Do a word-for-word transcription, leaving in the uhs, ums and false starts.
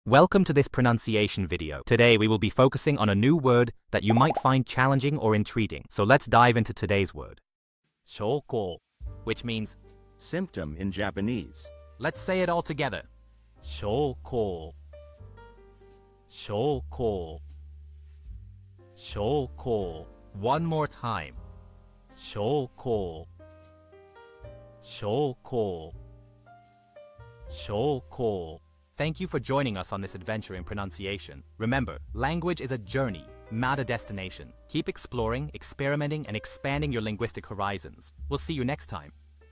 Welcome to this pronunciation video. Today we will be focusing on a new word that you might find challenging or intriguing. So let's dive into today's word. Shoukou, which means symptom in Japanese. Let's say it all together. Shoukou. Shoukou. Shoukou. One more time. Shoukou. Shoukou. Shoukou. Thank you for joining us on this adventure in pronunciation. Remember, language is a journey, not a destination. Keep exploring, experimenting, and expanding your linguistic horizons. We'll see you next time.